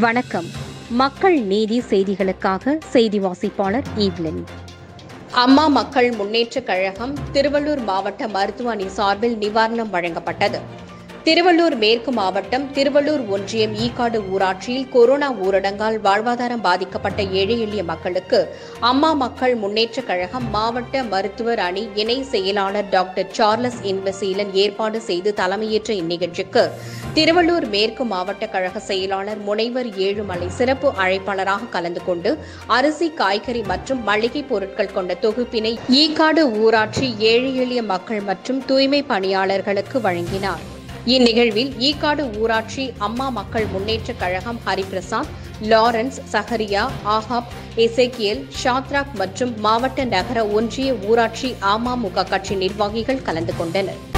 வணக்கம். மக்கள் நீதி செய்திகளுக்காக செய்தி வாசிப்பாளர் ஈவ்லின். அம்மா மக்கள் முன்னேற்றக் கழகம் திருவள்ளூர் மாவட்ட மருத்துவ அணி சார்பில் நிவாரணம் வழங்கப்பட்டது. திருவள்ளூர் மேற்கு மாவட்டம் திருவள்ளூர் ஒன்றியம் ஈக்காடு ஊராட்சியில் கொரோனா ஊரடங்கால் வாழ்வாதாரம் பாதிக்கப்பட்ட ஏழை எளிய மக்களுக்கு அம்மா மக்கள் முன்னேற்றக் கழகம் மாவட்ட மருத்துவர் அணி இணை செயலாளர் டாக்டர் சார்லஸ் இன்பசீலன் ஏற்பாடு செய்து தலைமையேற்ற இந்நிகழ்ச்சிக்கு திருவள்ளூர் மேற்கு மாவட்ட கழக செயலாளர் முனைவர் ஏழுமலை சிறப்பு அழைப்பாளராக கலந்து கொண்டு அரிசி, காய்கறி மற்றும் மளிகை பொருட்கள் கொண்ட தொகுப்பினை ஈக்காடு ஊராட்சி ஏழை எளிய மக்கள் மற்றும் தூய்மை பணியாளர்களுக்கு வழங்கினார். இந்நிகழ்வில் ஈக்காடு ஊராட்சி Amma Makkal Munnetra Kazhagam Hariprasad, Lawrence, Sahariya, Ahab, Ezekiel, Shadrach மற்றும் மாவட்ட நகர ஒன்றிய ஊராட்சி அமமுக கட்சி நிர்வாகிகள் கலந்து கொண்டனர்.